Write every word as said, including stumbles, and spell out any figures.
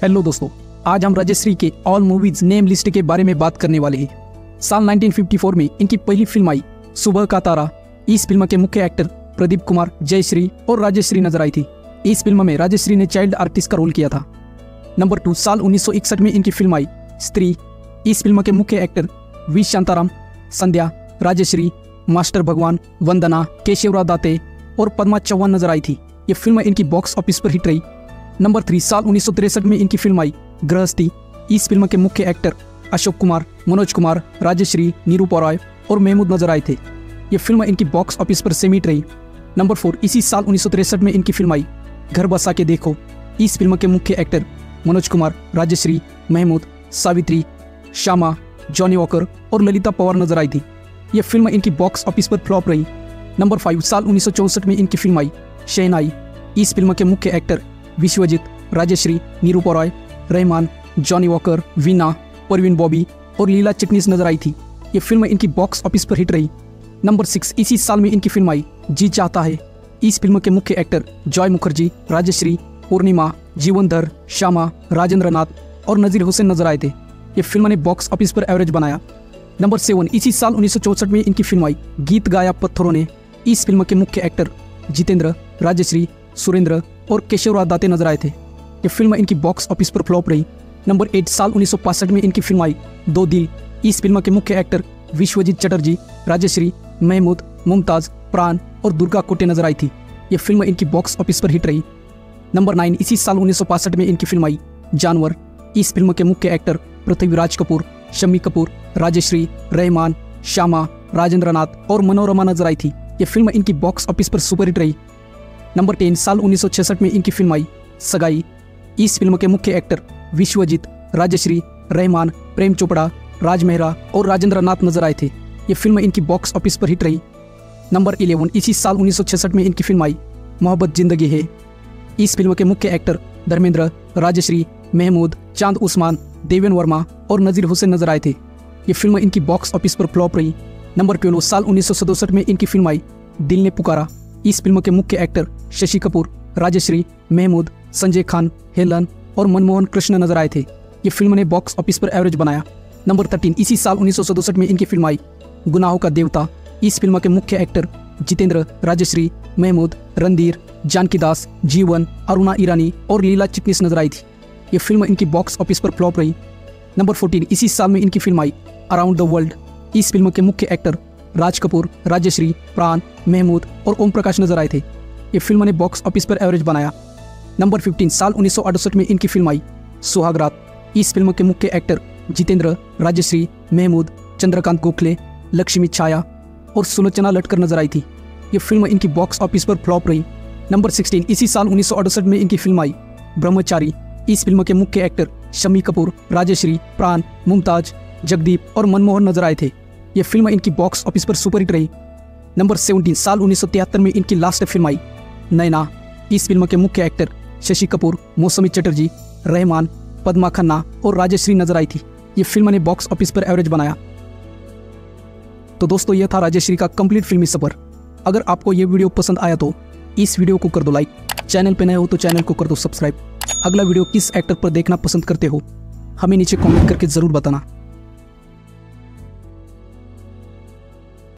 Hello दोस्तों, आज हम राजश्री के ऑल मूवीज नेम लिस्ट के बारे में बात करने वाले हैं। साल उन्नीस सौ चौवन में इनकी पहली फिल्म आई सुबह का तारा। इस फिल्म के मुख्य एक्टर प्रदीप कुमार, जयश्री और राजश्री नजर आई थी। इस फिल्म में राजश्री ने चाइल्ड आर्टिस्ट का रोल किया था। नंबर टू, साल उन्नीस सौ इकसठ में इनकी फिल्म आई स्त्री। इस फिल्म के मुख्य एक्टर वी शांताराम, संध्या, राजश्री, मास्टर भगवान, वंदना, केशवराव दाते और पद्मा चौहान नजर आई थी। ये फिल्म इनकी बॉक्स ऑफिस पर हिट रही। नंबर थ्री, साल उन्नीस सौ तिरसठ में इनकी फिल्म आई गृहस्थी। इस फिल्म के मुख्य एक्टर अशोक कुमार, मनोज कुमार, राजश्री, निरूपा रॉय और महमूद नजर आए थे। ये फिल्म इनकी बॉक्स ऑफिस पर सेमी हिट रही। नंबर फोर, इसी साल उन्नीस सौ तिरसठ में इनकी फिल्म आई घर बसा के देखो। इस फिल्म के मुख्य एक्टर मनोज कुमार, राजश्री, महमूद, सावित्री, श्यामा, जॉनी वॉकर और ललिता पवार नजर आई थी। यह फिल्म इनकी बॉक्स ऑफिस पर फ्लॉप रही। नंबर फाइव, साल उन्नीस सौ चौसठ में इनकी फिल्म आई शहनाई। इस फिल्म के मुख्य actor Vishwajeet, Rajshree, Nirupa Roy, Rehman, Johnny Walker, Veena, Parveen Bobby और लीला चिटनीस नजर आई थी। ये फिल्म इनकी बॉक्स ऑफिस पर हिट रही। नंबर सिक्स, इसी साल में इनकी फिल्म आई जी चाहता है। इस फिल्म के मुख्य एक्टर जॉय मुखर्जी, राजश्री, पूर्णिमा, जीवनधर, श्यामा, राजेंद्र नाथ और नजीर हुसैन नजर आए थे। ये फिल्म ने बॉक्स ऑफिस पर एवरेज बनाया। नंबर सेवन, इसी साल उन्नीस सौ चौसठ में इनकी फिल्म आई गीत गाया पत्थरों ने। इस फिल्म के मुख्य एक्टर जितेंद्र, राजश्री, सुरेंद्र और केशवराव दाते नजर आए थे। ये फिल्म इनकी बॉक्स ऑफिस पर फ्लॉप रही। नंबर एट, साल उन्नीस सौ पैंसठ में इनकी फिल्म आई दो दिल। इस फिल्म के मुख्य एक्टर विश्वजीत चटर्जी, राजश्री, महमूद, मुमताज, प्राण और दुर्गा कोटे नजर आई थी। ये फिल्म इनकी बॉक्स ऑफिस पर हिट रही। नंबर नाइन, इसी साल उन्नीस सौ पैंसठ में इनकी फिल्म आई जानवर। इस फिल्म के मुख्य एक्टर पृथ्वीराज कपूर, शम्मी कपूर, राजश्री, रहमान, श्यामा, राजेंद्र नाथ और मनोरमा नजर आई थी। ये फिल्म इनकी बॉक्स ऑफिस पर सुपर हिट रही। नंबर टेन, साल उन्नीस सौ छियासठ में इनकी फिल्म आई सगाई। इस फिल्म के मुख्य एक्टर विश्वजीत, राजश्री, रहमान, प्रेम चोपड़ा, राज मेहरा और राजेंद्र नाथ नजर आए थे। ये फिल्म इनकी बॉक्स ऑफिस पर हिट रही। नंबर इलेवन, इसी साल उन्नीस सौ छियासठ में इनकी फिल्म आई मोहब्बत जिंदगी है। इस फिल्म के मुख्य एक्टर धर्मेंद्र, राजश्री, महमूद, चांद उस्मान, देवेन वर्मा और नजीर हुसैन नजर आए थे। ये फिल्म इनकी बॉक्स ऑफिस पर फ्लॉप रही। नंबर ट्वेल्व, साल उन्नीस सौ सड़सठ में इनकी फिल्म आई दिल ने पुकारा। इस फिल्म के मुख्य एक्टर शशि कपूर, राजश्री, महमूद, संजय खान, हेलन और मनमोहन कृष्ण नजर आए थे। ये फिल्म ने बॉक्स ऑफिस पर एवरेज बनाया। नंबर थर्टीन, इसी साल उन्नीस सौ सड़सठ में इनकी फिल्म आई गुनाहों का देवता। इस फिल्म के मुख्य एक्टर जितेंद्र, राजश्री, महमूद, रणधीर, जानकी दास, जीवन, अरुणा ईरानी और लीला चिटनीस नजर आई थी। ये फिल्म इनकी बॉक्स ऑफिस पर फ्लॉप रही। नंबर फोर्टीन, इसी साल में इनकी फिल्म आई अराउंड द वर्ल्ड। इस फिल्म के मुख्य एक्टर राज कपूर, राजश्री, प्राण, महमूद और ओम प्रकाश नजर आए थे। ये फिल्म ने बॉक्स ऑफिस पर एवरेज बनाया। नंबर फिफ्टीन, साल उन्नीस सौ अड़सठ में इनकी फिल्म आई सुहागरात। इस फिल्म के मुख्य एक्टर जितेंद्र, राजश्री, महमूद, चंद्रकांत गोखले, लक्ष्मी छाया और सुलोचना लटकर नजर आई थी। ये फिल्म इनकी बॉक्स ऑफिस पर फ्लॉप रही। नंबर सिक्सटीन, इसी साल उन्नीस सौ अड़सठ में इनकी फिल्म आई ब्रह्मचारी। इस फिल्म के मुख्य एक्टर शम्मी कपूर, राजश्री, प्राण, मुमताज, जगदीप और मनमोहन नजर आए थे। यह फिल्म इनकी बॉक्स ऑफिस पर सुपर हिट रही। नंबर सेवनटीन, साल उन्नीस सौ तिहत्तर में इनकी लास्ट फिल्म आई नैना। इस फिल्म के मुख्य एक्टर शशि कपूर, मौसमी चटर्जी, रहमान, पद्मा खन्ना और राजश्री नजर आई थी। ये फिल्म ने बॉक्स ऑफिस पर एवरेज बनाया। तो दोस्तों, यह था राजश्री का कंप्लीट फिल्मी सफर। अगर आपको ये वीडियो पसंद आया तो इस वीडियो को कर दो लाइक, चैनल पे नए हो तो चैनल को कर दो सब्सक्राइब। अगला वीडियो किस एक्टर पर देखना पसंद करते हो हमें नीचे कमेंट करके जरूर बताना।